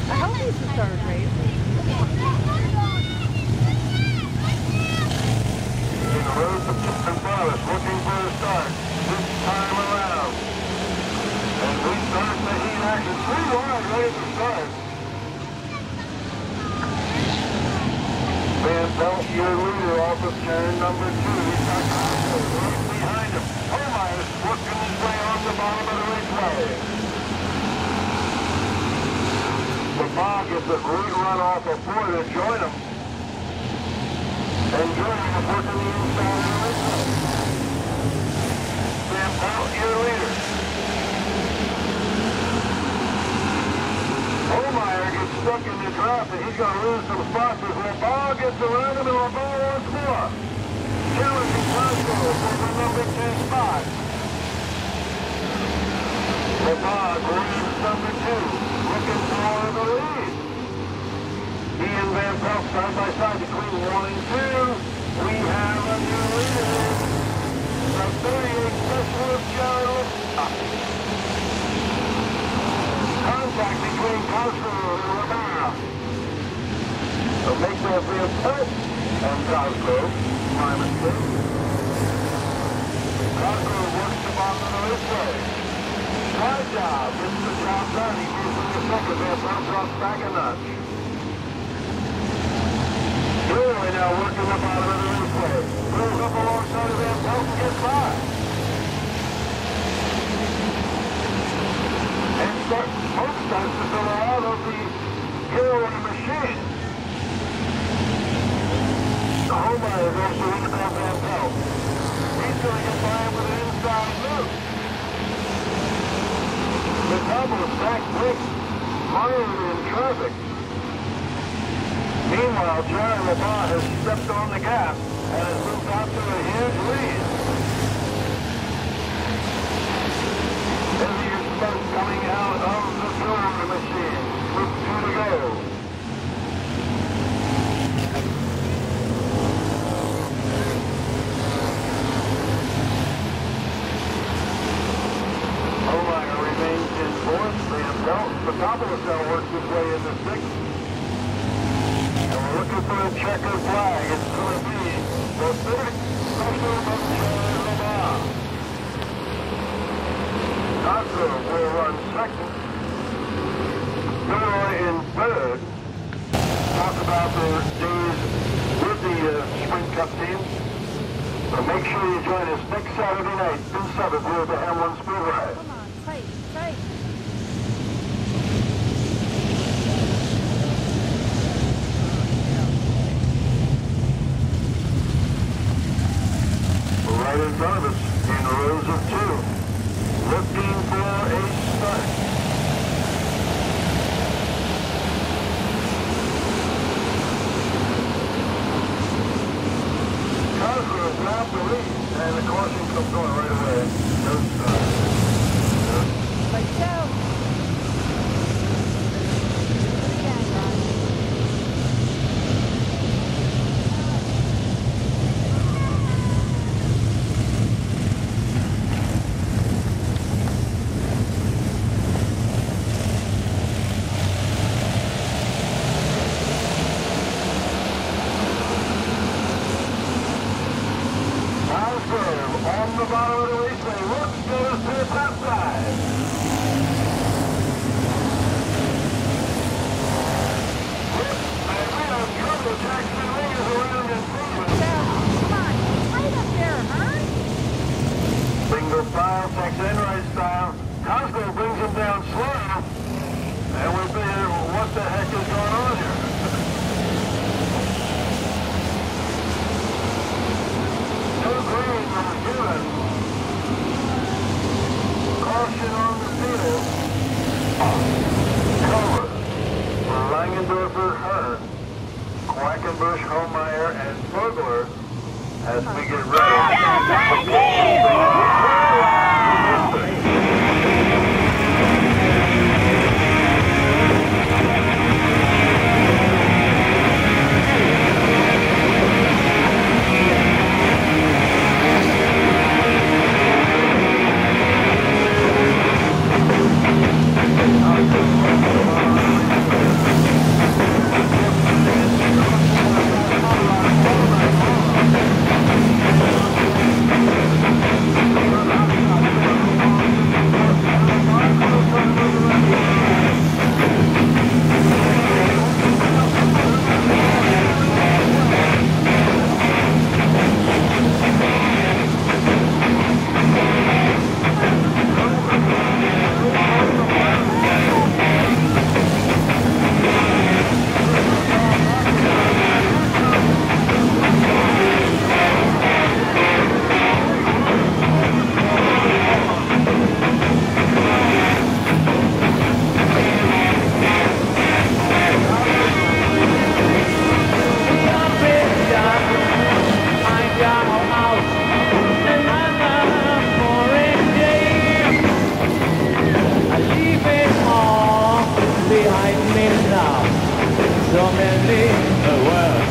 I hope he's the third race. In the road to Chipman Forest, looking for a start this time around. And we start the heat action. 3 wide, ready to start. Van Pelt, your leader, off of turn number 2. He's got Costco right behind him. Holmeyer's working his way on the bottom of the raceway. The Bog gets a great run off of 4 to join him. And joining him, working the inside of the raceway. Van Pelt, your leader. Holmeyer gets stuck in the draft and he's going to lose some spots as LeBar gets around him and LeBar once more. Challenging Costco for the number 10 spot. LeBar leads number 2, looking for the lead. He and Van Pelt side by side between 1 and 2. We have a new leader. The 38 specialist John LeBar. Contact between Costco and LeBar. So make that Van Pelt and Costco, -2. Costco works the bottom of the raceway. Side job, gets the job done. He moves in the second. Van Pelt drops back a notch. Brewer now working the bottom of the raceway. Brewer's up alongside of Van Pelt and gets by. And smoke starts to fill out of the Hillary machine. Holmeyer is also in about Van Pelt. He's going to get by him with an inside loop. The double stack bricks mired in traffic. Meanwhile, John LeBar has stepped on the gas and has moved out to a huge lead. Heavier smoke coming out of the Hillary machine with 2 to go. Holmeyer remains in 4th. Van Pelt, the top of the cell works his way into 6th. And we're looking for a checkered flag. It's going to be the 3rd special of John LeBar. Costco will run 2nd. Gilroy in 3rd. Talk about their days with the Sprint Cup team. So make sure you join us next Saturday night, June 7th, here at the Hamlin Speedway. Come on, tight, tight. Right in front of us, in rows of 2, looking for a start. Costco grabbed the lead, and the caution comes on right away. No start. Like so. Do it again, guys. On the bottom of the raceway, looks goes to the top side. And we have trouble. Jackson Lee is around in front. Come on, tight up there, huh? Single file, Texan right style. Costco brings him down slow. And we're thinking, what the heck is going on here? No green was given. Caution on the field. Cover. Langendorfer, Hearn, Quackenbush, Holmeyer, and Vogler as we get ready. many now, so many a world.